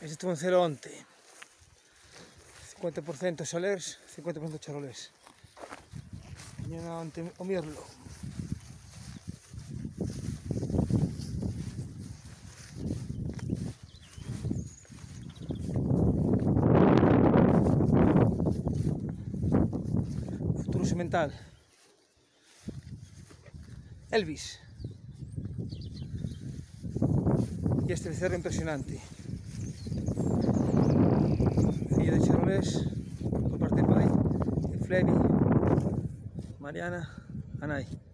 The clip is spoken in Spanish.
Estuvo en cero onte. 50% xalers, 50% charolés. Mañana onte o mirlo. Futuro semental. Elvis. E este becerro impresionante. Fillo de charolés, por parte de pai, e Flevi, Mariana, a nai.